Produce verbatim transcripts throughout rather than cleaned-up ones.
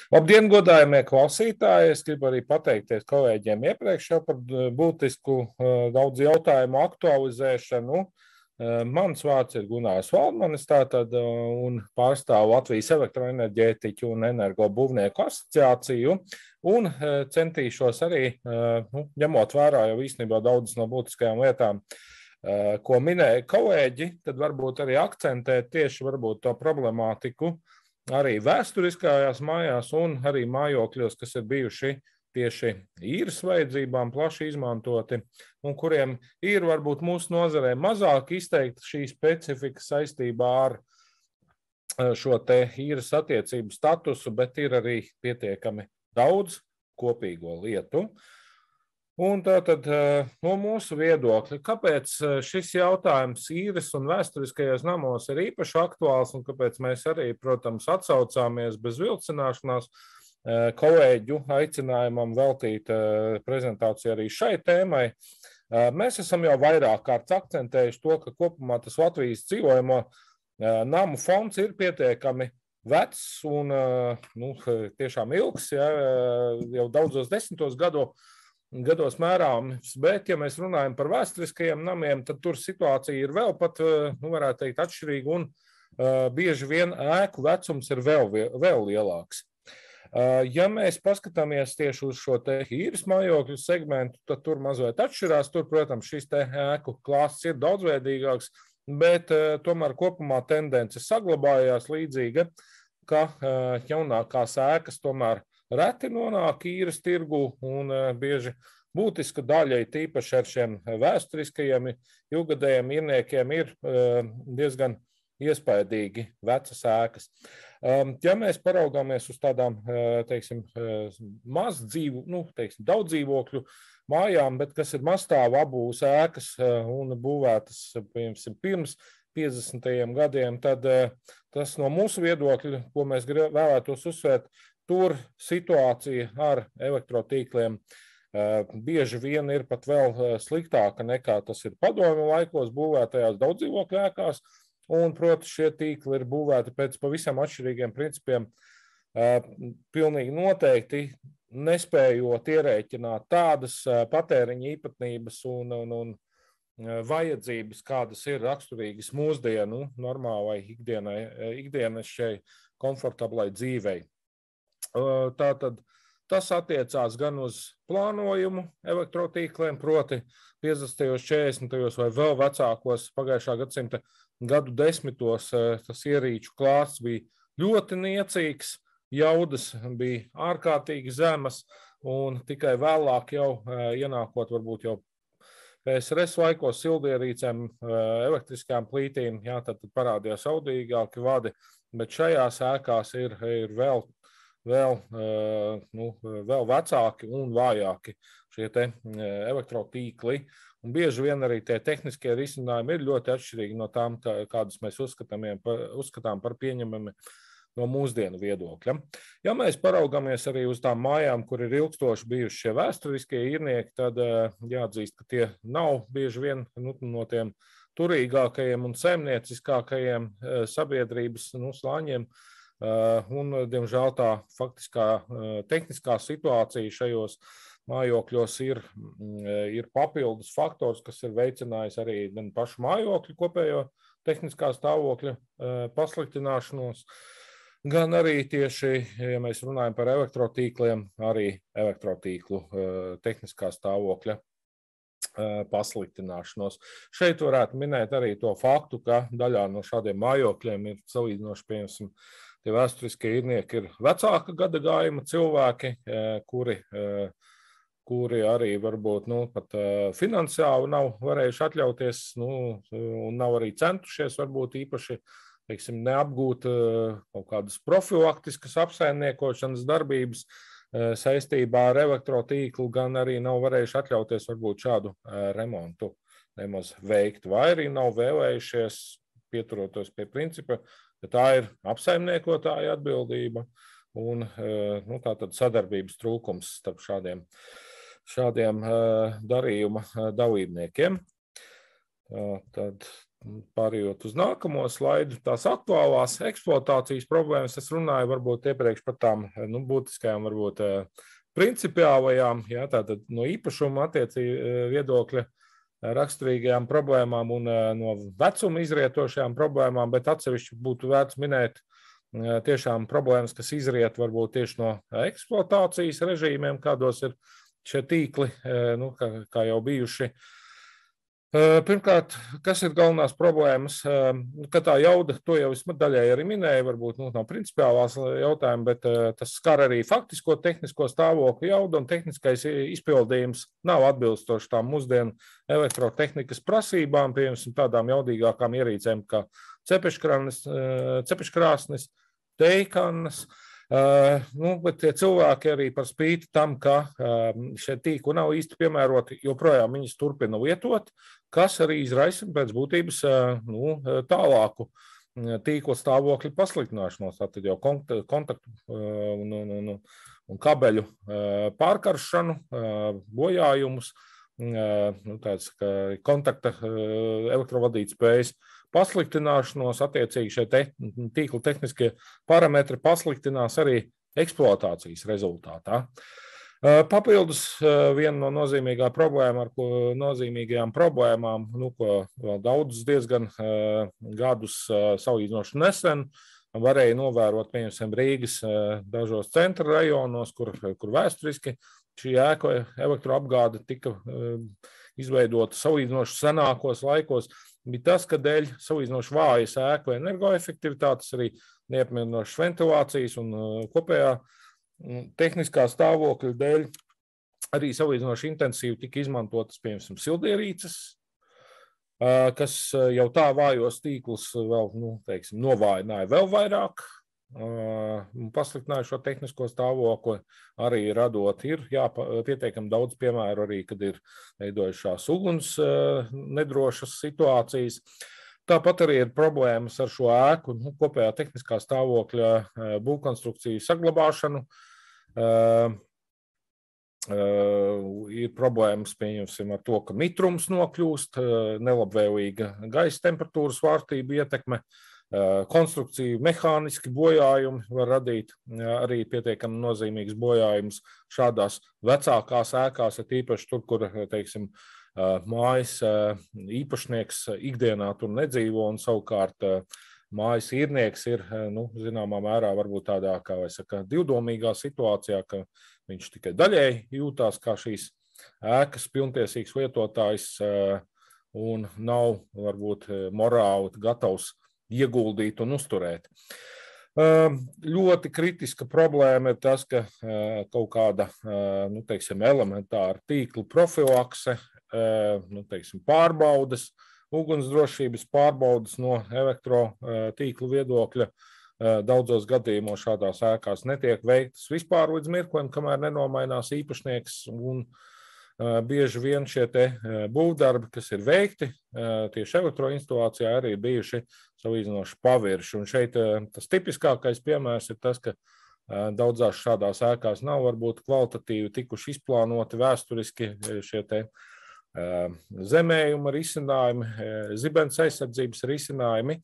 Labdien, godājamie klausītāji! Es gribu arī pateikties kolēģiem iepriekš jau par būtisku daudz jautājumu aktualizēšanu. Mans vārds ir Gunārs Valdmanis, tātad, un pārstāvu Latvijas elektroenerģētiķu un energobūvnieku asociāciju, un centīšos arī, nu, ņemot vērā jau īstenībā daudzas no būtiskajām lietām, ko minēja kolēģi, tad varbūt arī akcentēt tieši varbūt to problemātiku arī vēsturiskajās mājās un arī mājokļos, kas ir bijuši tieši īres vajadzībām plaši izmantoti un kuriem ir varbūt mūsu nozarē mazāk izteikta šī specifika saistībā ar šo te īres attiecību statusu, bet ir arī pietiekami daudz kopīgo lietu. Un tātad no mūsu viedokļa, kāpēc šis jautājums īres un vēsturiskajos namos ir īpaši aktuāls un kāpēc mēs arī, protams, atsaucāmies bez vilcināšanās kolēģu aicinājumam veltīt prezentāciju arī šai tēmai. Mēs esam jau vairāk kārt akcentējuši to, ka kopumā tas Latvijas dzīvojamo namu fonds ir pietiekami vecs un nu, tiešām ilgs, ja, jau daudzos desmitos gadu gados mērāms, bet, ja mēs runājam par vēsturiskajiem namiem, tad tur situācija ir vēl pat, nu, varētu teikt, atšķirīga un uh, bieži vien ēku vecums ir vēl, vēl lielāks. Uh, ja mēs paskatāmies tieši uz šo te īres mājokļu segmentu, tad tur mazliet atšķirās. Tur, protams, šis te ēku klāsts ir daudzveidīgāks, bet uh, tomēr kopumā tendence saglabājās līdzīga, ka uh, jaunākās ēkas tomēr reti nonāk īres tirgu un bieži būtiska daļa, tīpaši ar šiem vēsturiskajiem ilgadējiem īrniekiem, ir diezgan iespaidīgi vecas ēkas. Ja mēs paraugāmies uz tādām, teiksim, maz dzīvu, nu, teiksim, daudz dzīvokļu mājām, bet kas ir mazstāvu abūs ēkas un būvētas, piemēram, pirms piecdesmitajiem gadiem, tad tas no mūsu viedokļa, ko mēs vēlētos uzsvērt, tur situācija ar elektrotīkliem bieži vien ir pat vēl sliktāka nekā tas ir padomju laikos būvētajās daudzdzīvokļu ēkās, un, proti, šie tīkli ir būvēti pēc pavisam atšķirīgiem principiem, pilnīgi noteikti nespējot ierēķināt tādas patēriņa īpatnības un, un, un vajadzības, kādas ir raksturīgas mūsdienu normālai ikdienai, ikdienas šai komfortablai dzīvei. Tātad tas attiecās gan uz plānojumu elektrotīkliem, proti piecdesmitajos, četrdesmitajos vai vēl vecākos pagājušā gadsimta gadu desmitos tas ierīču klāsts bija ļoti niecīgs, jaudas bija ārkārtīgi zemas un tikai vēlāk jau ienākot varbūt jau P S R S laikos sildierīcēm, elektriskām plītīm, jā, tad parādījās audīgāki vadi, bet šajās ēkās ir, ir vēl Vēl, nu, vēl vecāki un vājāki šie te elektrotīkli. Un bieži vien arī tie tehniskie risinājumi ir ļoti atšķirīgi no tām, kādas mēs uzskatām, uzskatām par pieņemami no mūsdienu viedokļa. Ja mēs paraugāmies arī uz tām mājām, kur ir ilgstoši bijuši šie vēsturiskie īrnieki, tad jāatzīst, ka tie nav bieži vien nu, no tiem turīgākajiem un saimnieciskākajiem sabiedrības nu, slāņiem. Un, diemžēl, tā faktiskā tehniskā situācija šajos mājokļos ir, ir papildus faktors, kas ir veicinājis arī gan pašu mājokļu kopējo tehniskā stāvokļa pasliktināšanos, gan arī tieši, ja mēs runājam par elektrotīkliem, arī elektrotīklu tehniskā stāvokļa pasliktināšanos. Šeit varētu minēt arī to faktu, ka daļā no šādiem mājokļiem ir salīdzinoši, piemēram, tie vēsturiskie īrnieki ir vecāka gada gājuma cilvēki, kuri, kuri arī varbūt nu, pat finansiāli nav varējuši atļauties nu, un nav arī centušies varbūt īpaši teiksim, neapgūt kaut kādas profilaktiskas apsaimniekošanas darbības saistībā ar elektrotīklu, gan arī nav varējuši atļauties varbūt šādu remontu nemaz veikt, vai arī nav vēlējušies pieturoties pie principa, ka tā ir apsaimniekotāja atbildība un nu, tātad sadarbības trūkums starp šādiem, šādiem darījuma dalībniekiem. Tad pārējot uz nākamo slaidu, tās aktuālās eksploatācijas problēmas, es runāju varbūt iepriekš par tām nu, būtiskajām, varbūt principiālajām, jā, tātad no īpašuma attiecīgi viedokļa raksturīgajām problēmām un no vecuma izrietošajām problēmām, bet atsevišķi būtu vērts minēt tiešām problēmas, kas izriet varbūt tieši no eksploatācijas režīmiem, kādos ir šie tīkli, nu, kā, kā jau bijuši. Pirmkārt, kas ir galvenās problēmas, ka tā jauda, to jau es daļai arī minēju, varbūt nu, nav principiālās jautājumi, bet tas skar arī faktisko tehnisko stāvokli jaudu un tehniskais izpildījums nav atbilstoši tām mūsdienu elektrotehnikas prasībām, piemēram, tādām jaudīgākām ierīcēm kā cepeškrāsnes, teikannas. Uh, nu, bet tie cilvēki arī par spīti tam, ka uh, šie tīkli nav īsti piemēroti, joprojām viņas turpina lietot, kas arī izraisa pēc būtības uh, nu, tālāku tīkla stāvokļa pasliktināšanos, tātad jau kontaktu uh, un, un, un, un kabeļu uh, pārkaršanu, uh, bojājumus, uh, nu, tāds, kontakta uh, elektrovadīt spējas pasliktināšanos, attiecīgi šie te, tīkla tehniskie parametri pasliktinās arī eksploatācijas rezultātā. Papildus viena no nozīmīgā problēma, ar ko nozīmīgajām problēmām, nu, ko vēl daudzus diezgan gadus salīdzinoši nesen varēja novērot, piemēram, Rīgas dažos centra rajonos, kur, kur vēsturiski šī ēku elektroapgāde tika izveidota salīdzinoši senākos laikos, bija tas, ka dēļ salīdzinoši vājas ēku energoefektivitātes, arī neapmierinošas ventilācijas un kopējā tehniskā stāvokļa dēļ arī salīdzinoši intensīvi tika izmantotas, piemēram, sildierīces, kas jau tā vājos tīklus vēl, nu, teiksim, novājināja vēl vairāk, pasliktināja šo tehnisko stāvokli, arī radot ir jā, pietiekami daudz piemēru arī, kad ir veidojušās uguns nedrošas situācijas. Tāpat arī ir problēmas ar šo ēku, nu, kopējā tehniskā stāvokļa būvkonstrukciju saglabāšanu. Uh, uh, ir problēmas, pieņemsim, ar to, ka mitrums nokļūst, uh, nelabvēlīga gaisa temperatūras svārstība ietekme, konstrukciju mehāniski bojājumi var radīt arī pietiekami nozīmīgs bojājums šādās vecākās ēkās, ir īpaši tur, kur, teiksim, mājas īpašnieks ikdienā tur nedzīvo un savukārt mājas īrnieks ir, nu, zināmā mērā varbūt tādā, kā vai saka, divdomīgā situācijā, ka viņš tikai daļēji jūtās kā šīs ēkas pilntiesīgs lietotājs un nav varbūt morāli gatavs ieguldīt un uzturēt. Ļoti kritiska problēma ir tas, ka kaut kāda, nu, teiksim, elementāra tīkla profilakse, nu, teiksim, pārbaudes, ugunsdrošības pārbaudes no elektrotīklu viedokļa daudzos gadījumos šādās ēkās netiek veiktas vispār līdz mirklim, kamēr nenomainās īpašnieks un bieži vien šie te būvdarbi, kas ir veikti, tieši elektroinstalācijā arī ir bijuši salīdzinoši pavirši. Un šeit tas tipiskākais piemērs ir tas, ka daudzās šādās ēkās nav varbūt kvalitatīvi tikuši izplānoti vēsturiski šie te zemējuma risinājumi, zibens aizsardzības risinājumi.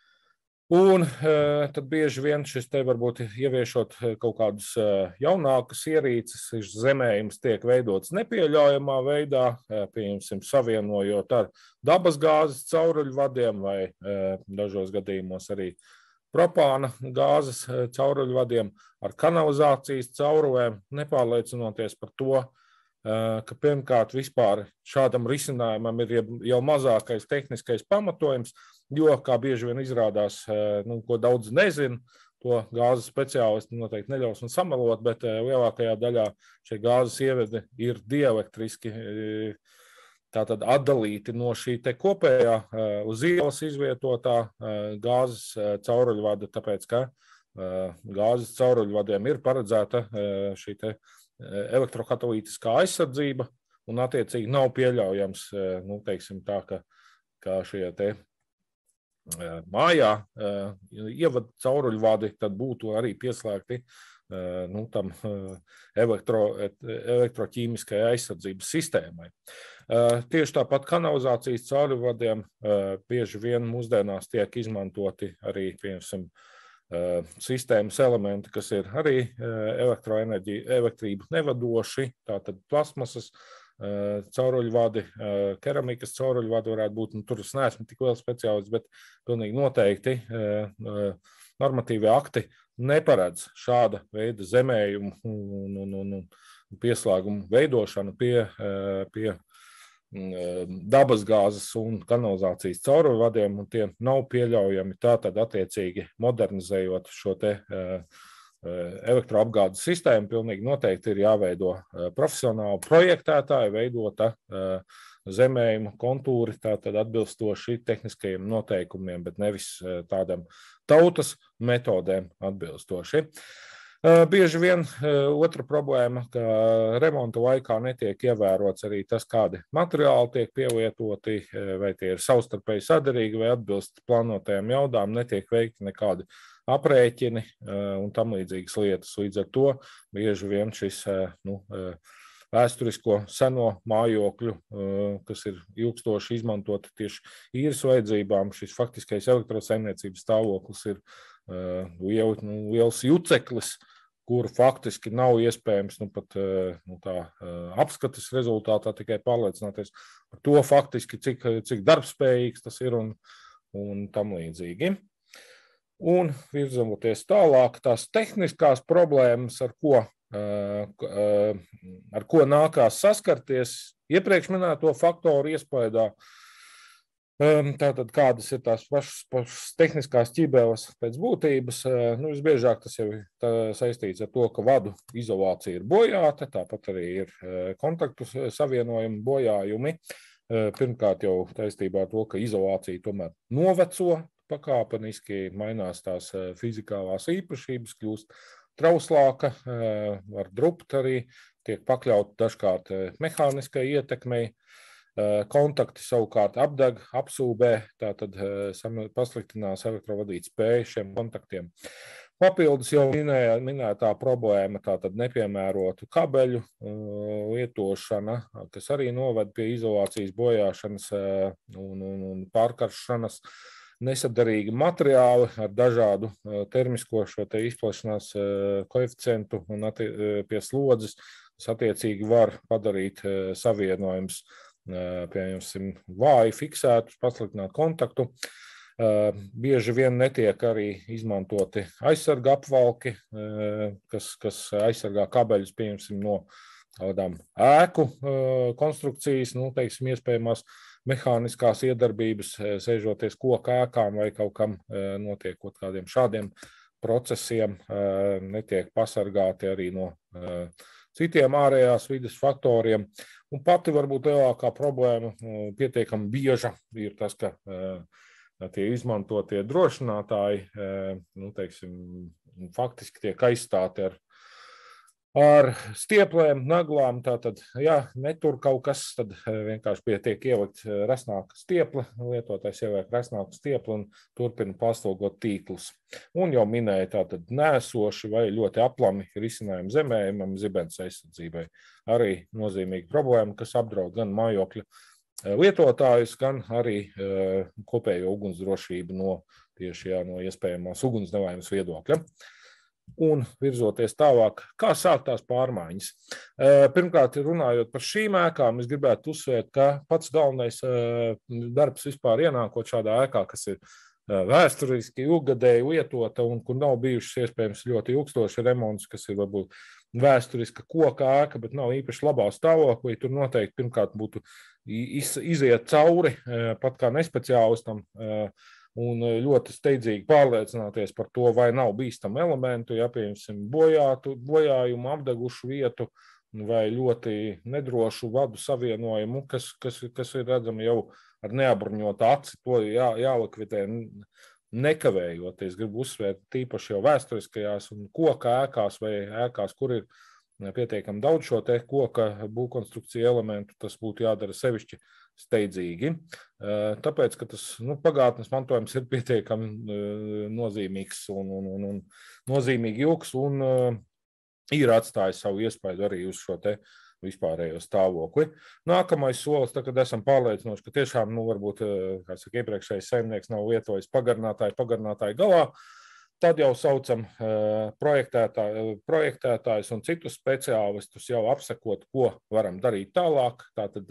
Un tad bieži vien šis te varbūt ieviešot kaut kādus jaunākas ierīces, zemējums tiek veidots nepieļaujamā veidā, pieņemsim, savienojot ar dabas gāzes cauruļvadiem vai dažos gadījumos arī propāna gāzes cauruļvadiem ar kanalizācijas caurulēm, nepārliecinoties par to, ka pirmkārt vispār šādam risinājumam ir jau mazākais tehniskais pamatojums, jo, kā bieži vien izrādās, nu, ko daudz nezin, to gāzes speciālisti noteikti neļaus un samalot, bet lielākajā daļā šie gāzes ievedi ir dielektriski tātad atdalīti no šī te kopējā uz ielas izvietotā gāzes cauruļvada, tāpēc, ka gāzes cauruļvadiem ir paredzēta šī te elektrokatalītiskā aizsardzība un attiecīgi nav pieļaujams, nu, teiksim tā, ka, ka šie te mājā ievad cauruļvadi, tad būtu arī pieslēgti nu, tam elektro, elektroķīmiskajai aizsardzības sistēmai. Tieši tāpat kanalizācijas caurvadiem bieži vien mūsdienās tiek izmantoti arī, piemēram, sistēmas elementi, kas ir arī elektroenerģija, elektrību nevadoši, tātad plasmasas cauruļvadi, keramikas cauruļvadi varētu būt, nu, tur es neesmu tik liels speciālists, bet pilnīgi noteikti normatīvie akti neparedz šāda veida zemējumu un, un, un, un pieslēgumu veidošanu pie, pie dabasgāzes un kanalizācijas cauruļvadiem, un tie nav pieļaujami. Tātad attiecīgi modernizējot šo te elektroapgādes sistēmu, pilnīgi noteikti ir jāveido profesionāli projektētāji, veidota zemējuma kontūri, tātad atbilstoši tehniskajiem noteikumiem, bet nevis tādam tautas metodēm atbilstoši. Bieži vien otra problēma, ka remonta laikā netiek ievērots arī tas, kādi materiāli tiek pielietoti, vai tie ir savstarpēji saderīgi, vai atbilst plānotajām jaudām, netiek veikti nekādi aprēķini un tam līdzīgas lietas. Līdz ar to bieži vien šis nu, vēsturisko seno mājokļu, kas ir ilgstoši izmantoti tieši īres vajadzībām, šis faktiskais elektrosaimniecības stāvoklis ir liel, nu, liels juceklis, kur faktiski nav iespējams nu, pat nu, tā, apskates rezultātā tikai pārliecināties par to faktiski, cik, cik darbspējīgs tas ir un, un tam līdzīgi. Un virzamoties tālāk, tās tehniskās problēmas, ar ko, ar ko nākās saskarties iepriekš minēto faktoru iespaidā, tātad kādas ir tās pašas, pašas tehniskās ķibeles pēc būtības. Nu, visbiežāk tas jau ir saistīts ar to, ka vadu izolācija ir bojāta, tāpat arī ir kontaktu savienojumi bojājumi. Pirmkārt jau saistībā ar to, ka izolācija tomēr noveco pakāpeniski, mainās tās fizikālās īpašības, kļūst trauslāka, var drupt arī, tiek pakļaut dažkārt mehāniskai ietekmei. Kontakti savukārt apdeg, apsūbē, tātad pasliktinās elektrovadīt spēju šiem kontaktiem. Papildus jau minēja, minētā problēma, tātad nepiemērotu kabeļu lietošana, kas arī noved pie izolācijas bojāšanas un, un, un pārkaršanas, nesadarīgi materiāli ar dažādu termisko šo te izplašanās koeficientu un pie slodzes, kas attiecīgi var padarīt savienojums piemēram, vāji fiksētus, pasliktināt kontaktu. Bieži vien netiek arī izmantoti aizsarga apvalki, kas, kas aizsargā kabeļus, piemēram, no tādām ēku konstrukcijas, nu, teiksim, iespējamās mehāniskās iedarbības, sēžoties koka ēkām vai kaut kam notiekot kādiem šādiem procesiem, netiek pasargāti arī no citiem ārējās vides faktoriem. Un pati varbūt lielākā problēma pietiekami bieža ir tas, ka tie izmantotie drošinātāji, nu, teiksim, faktiski tiek aizstāti ar, ar stieplēm, naglām. Tātad, ja netur kaut kas, tad vienkārši pietiek ielikt resnāka stiepla, lietotājs ieliek resnāku stieplu un turpina paslūgot tīklus. Un jau minēja tātad nēsoši vai ļoti aplami risinājumi zemējumam, zibens aizsardzībai. Arī nozīmīga problēma, kas apdraud gan mājokļa lietotājus, gan arī kopējo ugunsdrošību no tieši jā, no iespējamās ugunsnelaimes viedokļa. Un virzoties tālāk, kā sākt tās pārmaiņas. Pirmkārt, runājot par šīm ēkām, es gribētu uzsvērt, ka pats galvenais darbs vispār ienākot šādā ēkā, kas ir vēsturiski ilggadēji lietota un kur nav bijušas iespējams ļoti ilgstoši remonts, kas ir varbūt vēsturiska koka ēka, bet nav īpaši labā stāvoklī. Tur noteikti pirmkārt būtu iz, iziet cauri pat kā nespeciālistam un ļoti steidzīgi pārliecināties par to, vai nav bīstamu elementu, ja piemēram bojātu, bojājumu, apdegušu vietu vai ļoti nedrošu vadu savienojumu, kas, kas, kas ir redzami jau ar neapbruņotu aci, to jā, jālikvidē nekavējoties. Gribu uzsvērt tīpaši jau vēsturiskajās un koka ēkās vai ēkās, kur ir pietiekami daudz šo te koka būvkonstrukciju elementu, tas būtu jādara sevišķi steidzīgi. Tāpēc, ka tas nu, pagātnes mantojums ir pietiekami nozīmīgs un, un, un, un nozīmīgi ilgs un ir atstājis savu iespēju arī uz šo te vispārējo stāvokli. Nākamais solis, tā, kad esam pārliecinoši, ka tiešām, nu, varbūt, kā saka, iepriekšējais saimnieks nav lietojis pagarinātāju, pagarinātāju galā, tad jau saucam projektētāju, projektētājus un citus speciālistus jau apsekot, ko varam darīt tālāk. Tātad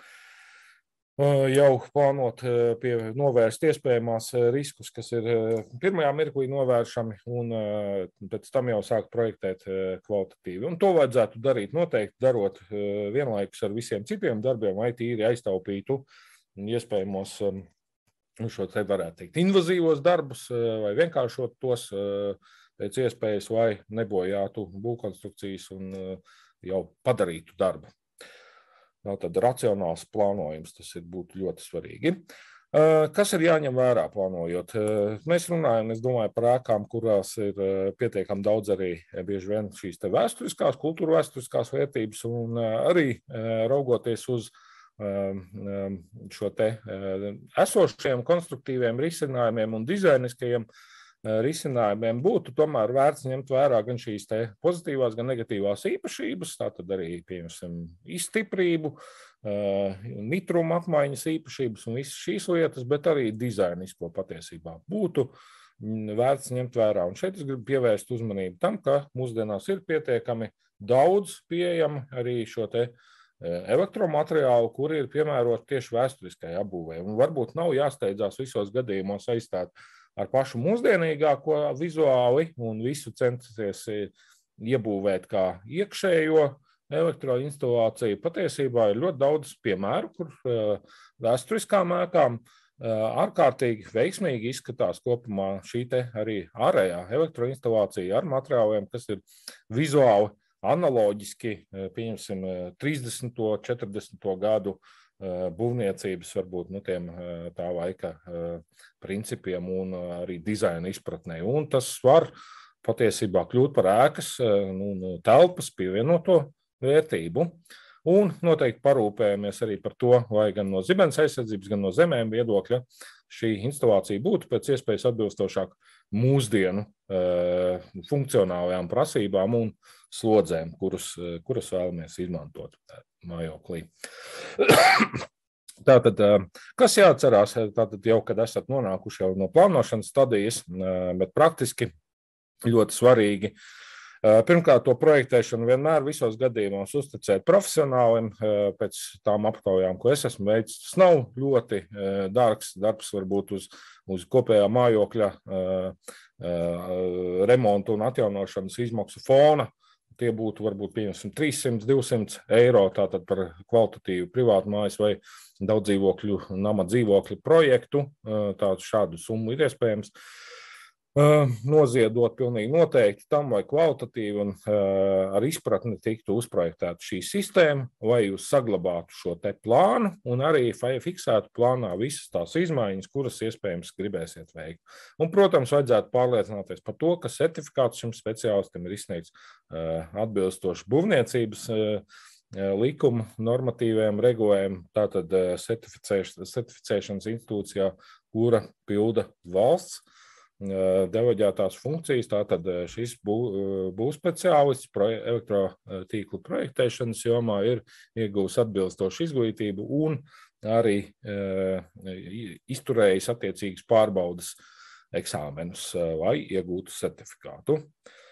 jau plānot pie novērst iespējamās riskus, kas ir pirmajā mirklī novēršami, un pēc tam jau sāk projektēt kvalitatīvi. Un to vajadzētu darīt noteikti, darot vienlaikus ar visiem citiem darbiem, lai tīri aiztaupītu iespējamos, šo te varētu teikt, invazīvos darbus, vai vienkāršot tos pēc iespējas, lai nebojātu būvkonstrukcijas un jau padarītu darbu. Tad racionāls plānojums, tas ir būtu ļoti svarīgi. Kas ir jāņem vērā plānojot? Mēs runājam, es domāju, par ēkām, kurās ir pietiekami daudz arī bieži vien šīs te vēsturiskās, kultūra vēsturiskās vērtības, un arī raugoties uz šo te esošiem konstruktīviem risinājumiem un dizainiskajiem risinājumiem būtu tomēr vērts ņemt vērā gan šīs te pozitīvās, gan negatīvās īpašības, tātad arī, piemēram, izstiprību, mitruma apmaiņas īpašības un visas šīs lietas, bet arī dizainisko patiesībā būtu vērts ņemt vērā. Un šeit es gribu pievērst uzmanību tam, ka mūsdienās ir pietiekami daudz pieejami arī šo te elektromateriālu, kuri ir piemēroti tieši vēsturiskai apbūvei. Un varbūt nav jāsteidzās visos gadījumos aizstāt ar pašu mūsdienīgāko vizuāli un visu censties iebūvēt kā iekšējo elektroinstalāciju. Patiesībā ir ļoti daudz piemēru, kur vēsturiskām ēkām ārkārtīgi veiksmīgi izskatās kopumā šī te arī ārējā elektroinstalācija ar materiāliem, kas ir vizuāli analoģiski, pieņemsim, trīsdesmito, četrdesmito gadu būvniecības, varbūt, nu, tiem tā laika principiem un arī dizaina izpratnē. Un tas var patiesībā kļūt par ēkas, nu, telpas pievienoto vērtību. Un noteikti parūpējamies arī par to, lai gan no zibens aizsardzības, gan no zemēm viedokļa šī instalācija būtu pēc iespējas atbilstošāk mūsdienu funkcionālajām prasībām un slodzēm, kuras, kuras vēlamies izmantot mājoklī. Tātad, kas jāatcerās, tātad jau, kad esat nonākuši jau no plānošanas stadijas, bet praktiski ļoti svarīgi. Pirmkārt, to projektēšanu vienmēr visos gadījumos uzticēt profesionālim, pēc tām aptaujām, ko es esmu veicis. Tas nav ļoti dārgs darbs, varbūt uz, uz kopējā mājokļa remontu un atjaunošanas izmaksu fona. Tie būtu varbūt pieņemsim trīssimts, divsimts eiro, tātad par kvalitatīvu privātu mājas vai daudz dzīvokļu, nama dzīvokļu projektu. Tādu šādu summu ir iespējams noziedot pilnīgi noteikti tam, vai kvalitatīvi un ar izpratni tiktu uzprojektēta šī sistēma, vai jūs saglabātu šo te plānu un arī fiksētu plānā visas tās izmaiņas, kuras iespējams gribēsiet veikt. Un, protams, vajadzētu pārliecināties par to, ka certifikāts šim speciālistam ir izsniegts atbilstoši būvniecības likuma normatīviem regulējumiem, tātad certificēšanas institūcijā, kura pilda valsts deleģētās funkcijas, tātad šis būvspeciālists elektrotīklu projektēšanas jomā ir ieguvis atbilstošu izglītību un arī izturējis attiecīgas pārbaudas eksāmenus, lai iegūtu certifikātu.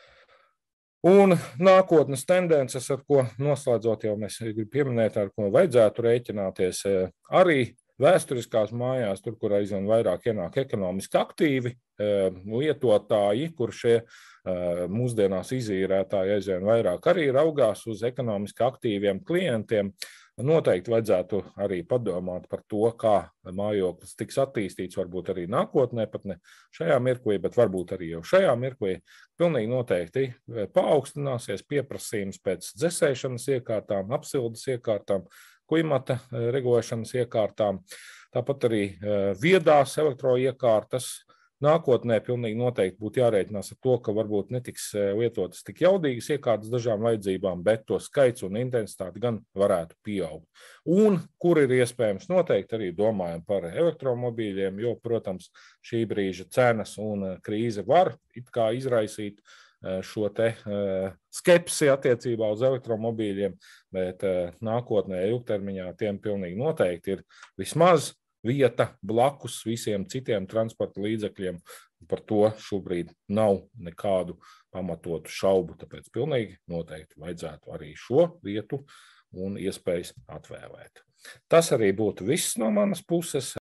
Un nākotnes tendences, ar ko noslēdzot jau mēs gribam pieminēt, ar ko vajadzētu rēķināties, arī vēsturiskās mājās, tur, kur aizvien vairāk ienāk ekonomiski aktīvi lietotāji, kur šie mūsdienās izīrētāji aizvien vairāk arī raugās uz ekonomiski aktīviem klientiem, noteikti vajadzētu arī padomāt par to, kā mājoklis tiks attīstīts, varbūt arī nākotnē, pat ne šajā mirklī, bet varbūt arī jau šajā mirklī. Pilnīgi noteikti paaugstināsies pieprasījums pēc dzesēšanas iekārtām, apsildes iekārtām, klimata regulēšanas iekārtām, tāpat arī viedās elektroiekārtas. Nākotnē pilnīgi noteikti būtu jārēķinās ar to, ka varbūt netiks lietotas tik jaudīgas iekārtas dažām vajadzībām, bet to skaits un intensitāti gan varētu pieaugt. Un kur ir iespējams noteikti arī domājam par elektromobīļiem, jo, protams, šī brīža cenas un krīze var it kā izraisīt šo te skepsi attiecībā uz elektromobīļiem, bet nākotnē ilgtermiņā tiem pilnīgi noteikti ir vismaz vieta blakus visiem citiem transporta līdzekļiem. Par to šobrīd nav nekādu pamatotu šaubu, tāpēc pilnīgi noteikti vajadzētu arī šo vietu un iespējas atvēlēt. Tas arī būtu viss no manas puses.